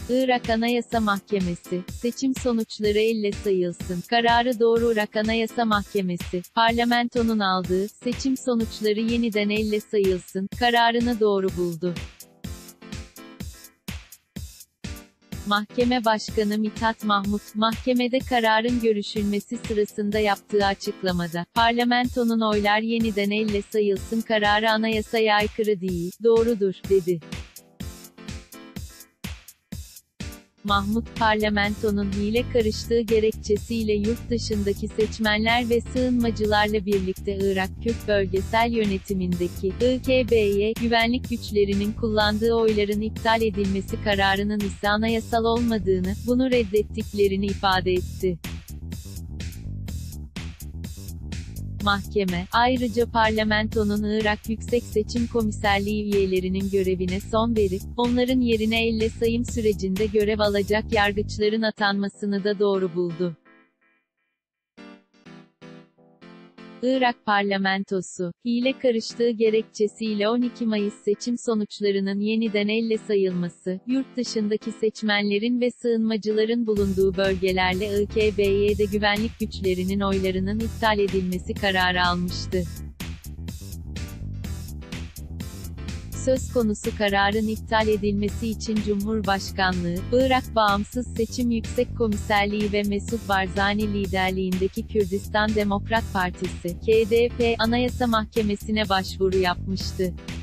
Irak Anayasa Mahkemesi, seçim sonuçları elle sayılsın. Kararı doğru. Irak Anayasa Mahkemesi, parlamentonun aldığı, seçim sonuçları yeniden elle sayılsın, kararını doğru buldu. Mahkeme Başkanı Mithat Mahmut, mahkemede kararın görüşülmesi sırasında yaptığı açıklamada, parlamentonun oylar yeniden elle sayılsın kararı anayasaya aykırı değil, doğrudur, dedi. Mahmut, parlamentonun hile karıştığı gerekçesiyle yurt dışındaki seçmenler ve sığınmacılarla birlikte Irak Kürt Bölgesel Yönetimindeki IKB'ye güvenlik güçlerinin kullandığı oyların iptal edilmesi kararının ise anayasal olmadığını, bunu reddettiklerini ifade etti. Mahkeme, ayrıca parlamentonun Irak Yüksek Seçim Komiserliği üyelerinin görevine son verip, onların yerine elle sayım sürecinde görev alacak yargıçların atanmasını da doğru buldu. Irak parlamentosu, hile karıştığı gerekçesiyle 12 Mayıs seçim sonuçlarının yeniden elle sayılması, yurt dışındaki seçmenlerin ve sığınmacıların bulunduğu bölgelerle IKB'de güvenlik güçlerinin oylarının iptal edilmesi kararı almıştı. Söz konusu kararın iptal edilmesi için Cumhurbaşkanlığı, Irak Bağımsız Seçim Yüksek Komiserliği ve Mesut Barzani liderliğindeki Kürdistan Demokrat Partisi, KDP, Anayasa Mahkemesi'ne başvuru yapmıştı.